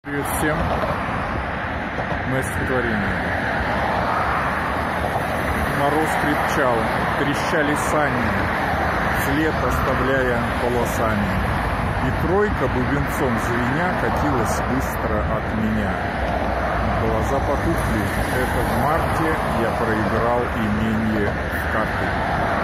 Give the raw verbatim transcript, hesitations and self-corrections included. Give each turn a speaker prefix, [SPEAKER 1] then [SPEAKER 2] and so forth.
[SPEAKER 1] Привет всем! Мое стихотворение. Мороз крепчал, трещали сани, след оставляя полосами. И тройка, бубенцом звеня, катилась быстро от меня. Глаза потухли, это в марте я проиграл имение в карты.